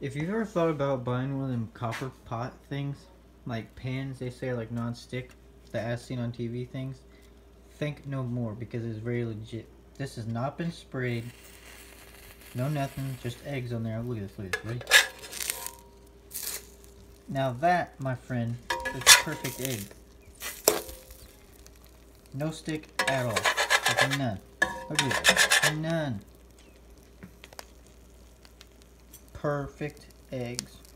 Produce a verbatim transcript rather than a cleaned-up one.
If you've ever thought about buying one of them copper pot things, like pans, they say like non-stick, the as seen on T V things, think no more because it's very legit. This has not been sprayed, no nothing, just eggs on there. Look at this, look at this, ready? Now that, my friend, is a perfect egg. No stick at all, like none. Look at this, none. Perfect eggs.